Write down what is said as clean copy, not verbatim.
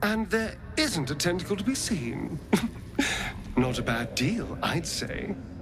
and there isn't a tentacle to be seen. Not a bad deal, I'd say.